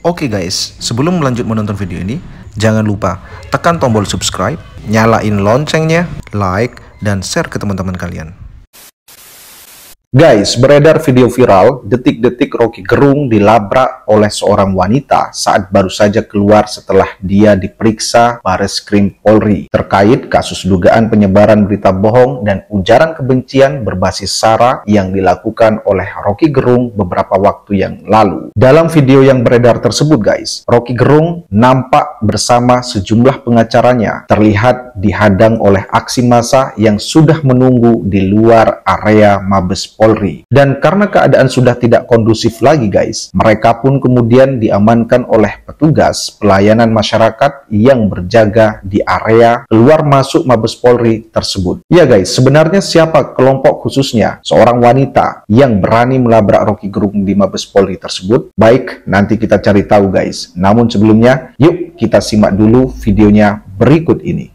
Oke guys, sebelum melanjut menonton video ini, jangan lupa tekan tombol subscribe, nyalain loncengnya, like, dan share ke teman-teman kalian. Guys, beredar video viral detik-detik Rocky Gerung dilabrak oleh seorang wanita saat baru saja keluar setelah dia diperiksa Bareskrim Polri terkait kasus dugaan penyebaran berita bohong dan ujaran kebencian berbasis SARA yang dilakukan oleh Rocky Gerung beberapa waktu yang lalu. Dalam video yang beredar tersebut guys, Rocky Gerung nampak bersama sejumlah pengacaranya terlihat dihadang oleh aksi massa yang sudah menunggu di luar area Mabes Polri. Dan karena keadaan sudah tidak kondusif lagi guys, mereka pun kemudian diamankan oleh petugas pelayanan masyarakat yang berjaga di area keluar masuk Mabes Polri tersebut. Ya guys, sebenarnya siapa kelompok khususnya seorang wanita yang berani melabrak Rocky Gerung di Mabes Polri tersebut? Baik, nanti kita cari tahu guys. Namun sebelumnya, yuk kita simak dulu videonya berikut ini.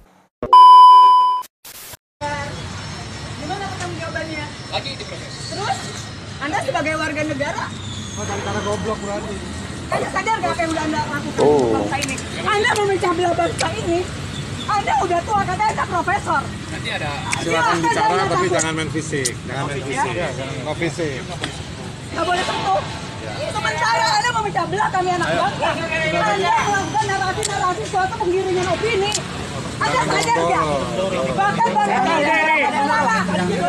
Terus, Anda sebagai warga negara, cara goblok berarti. Anda sadar nggak apa yang udah Anda lakukan untuk bangsa ini? Anda memecah belah bangsa ini. Anda udah tua, katanya Anda profesor. Nanti silakan bicara tapi jangan main fisik. Jangan main fisik. Ya, jangan fisik. Nggak boleh sentuh. Sementara Anda memecah belah kami anak bangsa. Anda melakukan narasi-narasi suatu penggiringan opini. Anda sadar nggak? Bahkan bangsa ini ada salah.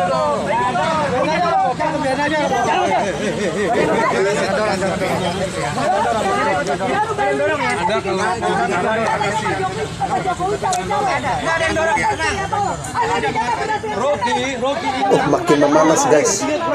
Makin memanas guys.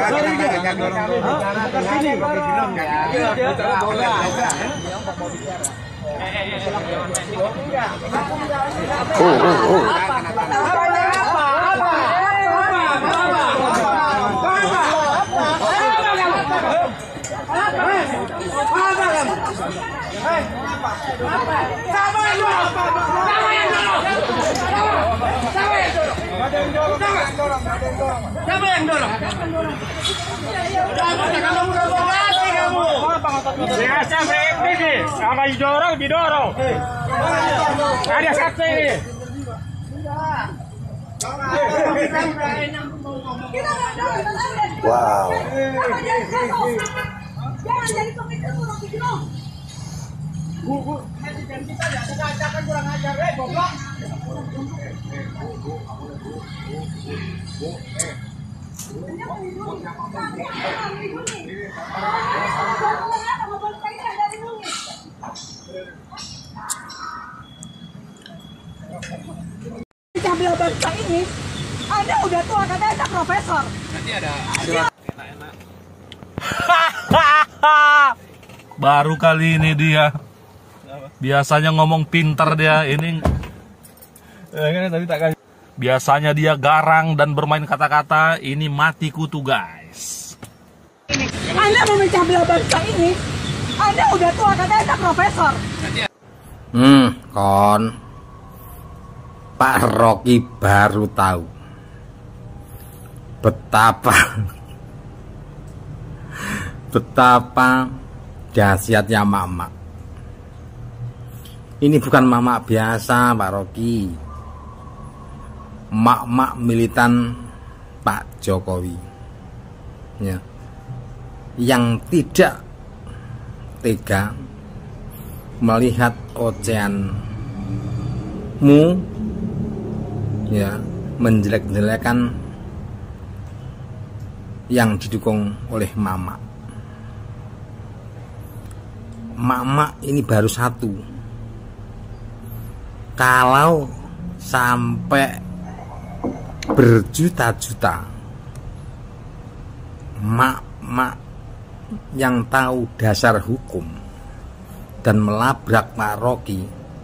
Siapa yang dorong? Biasa ini, sama didorong. Ada saksi ini. Wow. Jangan jadi pemimpin Rocky Gerung. Kita jangan kurang ajar, goblok. Pecah belah bangsa ini, Anda udah tua, katanya Anda profesor. Nanti ada enak-enak. Baru kali ini dia. Biasanya ngomong pinter dia, ini biasanya dia garang dan bermain kata-kata, ini mati kutu guys. Anda memecah belah bangsa ini, Anda udah tua, katanya Anda profesor. Kon Pak Rocky baru tahu betapa dahsyatnya mama. Ini bukan mama biasa Pak Rocky, mak militan Pak Jokowi ya, yang tidak tega melihat ocehanmu ya menjelek-jelekan yang didukung oleh mama. Mama ini baru satu, kalau sampai berjuta-juta mak yang tahu dasar hukum dan melabrak Pak Rocky,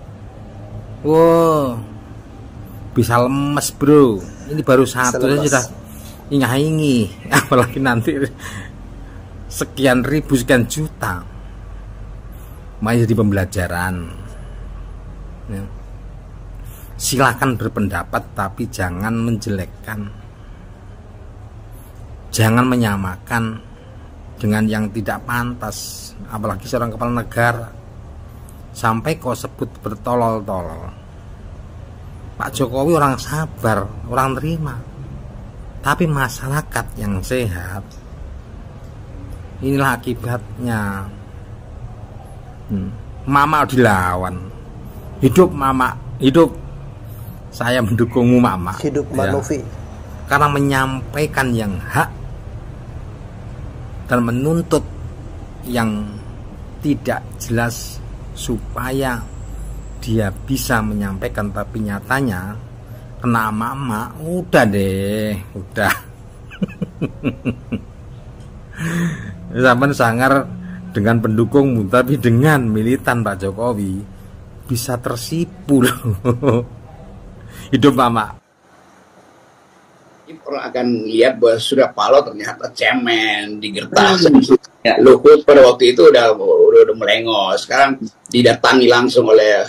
wow, bisa lemes bro. Ini baru satu saja sudah ingah-ingi, apalagi nanti sekian ribu sekian juta. Masih jadi pembelajaran ya. Silakan berpendapat tapi jangan menjelekkan, jangan menyamakan dengan yang tidak pantas, apalagi seorang kepala negara. sampai kau sebut bertolol-tolol. Pak Jokowi orang sabar, orang terima. Tapi masyarakat yang sehat, inilah akibatnya. Mama dilawan. Hidup Mama, hidup. Saya mendukungmu Mama. Hidup Mbak Novi. Karena menyampaikan yang hak dan menuntut yang tidak jelas supaya dia bisa menyampaikan, tapi nyatanya kena Mama. Udah deh, udah. Zaman sangar dengan pendukungmu, tapi dengan militan Pak Jokowi bisa tersipu loh. Hidup Mama. Orang akan lihat bahwa Surya Paloh ternyata cemen, digertak. Ya, Luhut pada waktu itu udah melengos. Sekarang didatangi langsung oleh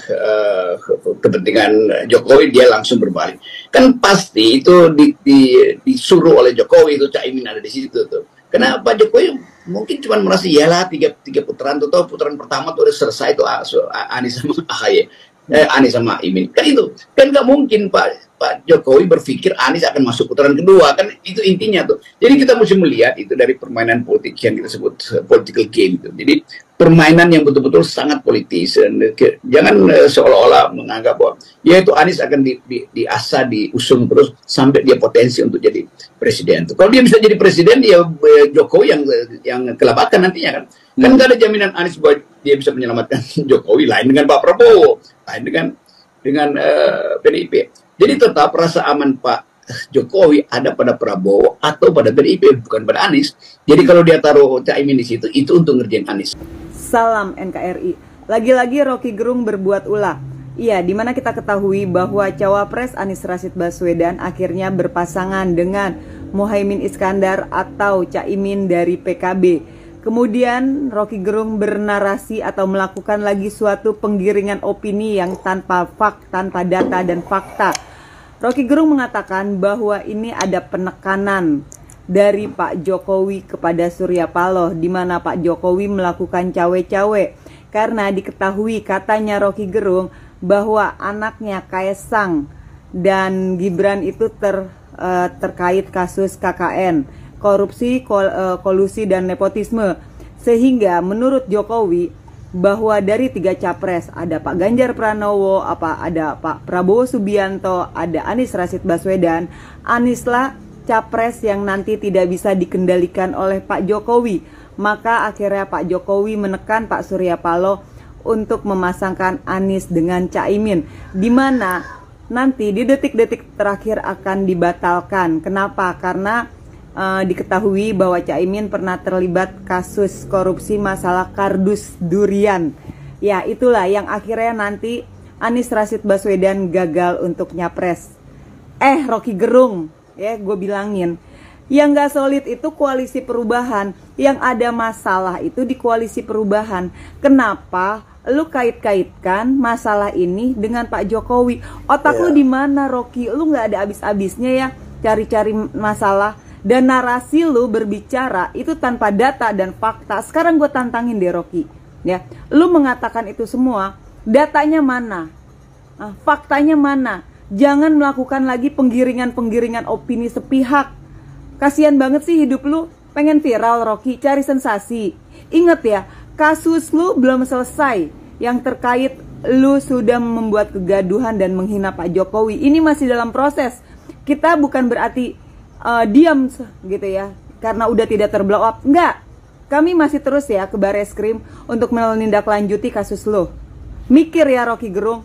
kepentingan Jokowi, dia langsung berbalik. Kan pasti itu disuruh oleh Jokowi, itu Caimin ada di situ tuh. Kenapa Jokowi mungkin cuma merasa iyalah tiga putaran tuh, putaran pertama tuh udah selesai tuh Anies sama AHY. Anies sama Imin kan itu kan nggak mungkin Pak Jokowi berpikir Anies akan masuk putaran kedua, kan itu intinya tuh. Jadi kita mesti melihat itu dari permainan politik yang kita sebut political game itu. Jadi permainan yang betul-betul sangat politis. Jangan seolah-olah menganggap bahwa ya itu Anies akan diasah, diusung terus sampai dia potensi untuk jadi presiden. Kalau dia bisa jadi presiden, ya Jokowi yang kelabakan nantinya kan. Kan nggak ada jaminan Anies bahwa dia bisa menyelamatkan Jokowi, lain dengan Pak Prabowo, lain dengan PDIP. Jadi tetap rasa aman Pak Jokowi ada pada Prabowo atau pada PDIP, bukan pada Anies. Jadi kalau dia taruh Caimin di situ, itu untuk ngerjain Anies. Salam NKRI. Lagi-lagi Rocky Gerung berbuat ulah. Iya, dimana kita ketahui bahwa Cawapres Anies Rashid Baswedan akhirnya berpasangan dengan Muhaimin Iskandar atau Caimin dari PKB. Kemudian Rocky Gerung bernarasi atau melakukan lagi suatu penggiringan opini yang tanpa data dan fakta. Rocky Gerung mengatakan bahwa ini ada penekanan dari Pak Jokowi kepada Surya Paloh, di mana Pak Jokowi melakukan cawe-cawe karena diketahui, katanya Rocky Gerung, bahwa anaknya Kaesang dan Gibran itu terkait kasus KKN, korupsi, kolusi, dan nepotisme. Sehingga menurut Jokowi bahwa dari 3 capres, ada Pak Ganjar Pranowo, ada Pak Prabowo Subianto, ada Anies Rashid Baswedan, Anieslah capres yang nanti tidak bisa dikendalikan oleh Pak Jokowi. Maka akhirnya Pak Jokowi menekan Pak Surya Paloh untuk memasangkan Anies dengan Caimin, di mana nanti di detik-detik terakhir akan dibatalkan. Kenapa? Karena diketahui bahwa Caimin pernah terlibat kasus korupsi masalah kardus durian. Ya, itulah yang akhirnya nanti Anies Rashid Baswedan gagal untuk nyapres. Rocky Gerung, ya gue bilangin, yang gak solid itu koalisi perubahan. Yang ada masalah itu di koalisi perubahan. Kenapa lu kait-kaitkan masalah ini dengan Pak Jokowi? Otak lu di mana, Rocky? Lu gak ada habis-habisnya ya cari-cari masalah. Dan narasi lu berbicara itu tanpa data dan fakta. Sekarang gue tantangin deh Rocky, ya. Lu mengatakan itu semua, datanya mana? Faktanya mana? Jangan melakukan lagi penggiringan opini sepihak. Kasian banget sih hidup lu, pengen viral Rocky, cari sensasi. Ingat ya, kasus lu belum selesai. Yang terkait lu sudah membuat kegaduhan dan menghina Pak Jokowi. Ini masih dalam proses. Kita bukan berarti diam gitu ya karena udah tidak terblow up. Enggak, kami masih terus ya ke Barreskrim untuk menindaklanjuti kasus lo. Mikir ya Rocky Gerung,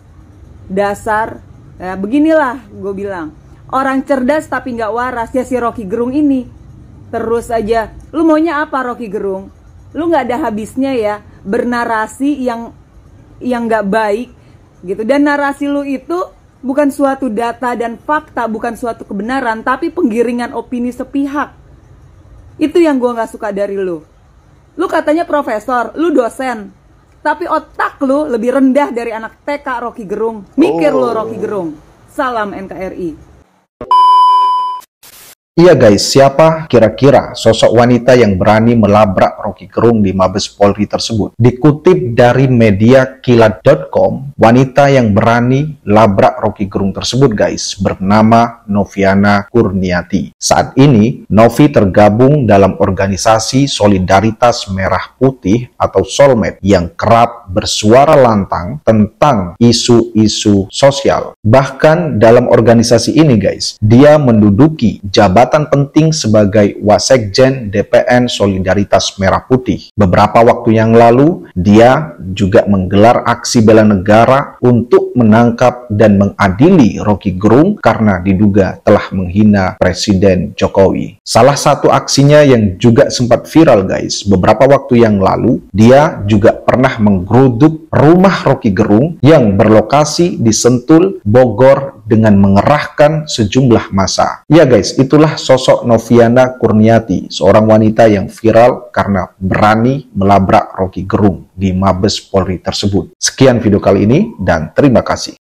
dasar ya, beginilah gue bilang, orang cerdas tapi nggak waras ya si Rocky Gerung ini. Terus aja, lu maunya apa Rocky Gerung? Lu nggak ada habisnya ya bernarasi yang nggak baik gitu. Dan narasi lu itu bukan suatu data dan fakta, bukan suatu kebenaran, tapi penggiringan opini sepihak. Itu yang gue gak suka dari lu. Lu katanya profesor, lu dosen, tapi otak lu lebih rendah dari anak TK Rocky Gerung. Mikir lu Rocky Gerung. Salam NKRI. Iya guys, siapa kira-kira sosok wanita yang berani melabrak Rocky Gerung di Mabes Polri tersebut? Dikutip dari media kilat.com, wanita yang berani labrak Rocky Gerung tersebut guys bernama Noviana Kurniati. Saat ini, Novi tergabung dalam organisasi Solidaritas Merah Putih atau Solmed yang kerap bersuara lantang tentang isu-isu sosial. Bahkan dalam organisasi ini guys, dia menduduki jabatan penting sebagai Wasekjen DPN Solidaritas Merah Putih. Beberapa waktu yang lalu, dia juga menggelar aksi bela negara untuk menangkap dan mengadili Rocky Gerung karena diduga telah menghina Presiden Jokowi. Salah satu aksinya yang juga sempat viral guys, beberapa waktu yang lalu, dia juga pernah menggeruduk rumah Rocky Gerung yang berlokasi di Sentul, Bogor dengan mengerahkan sejumlah massa. Ya guys, itulah sosok Noviana Kurniati, seorang wanita yang viral karena berani melabrak Rocky Gerung di Mabes Polri tersebut. Sekian video kali ini dan terima kasih.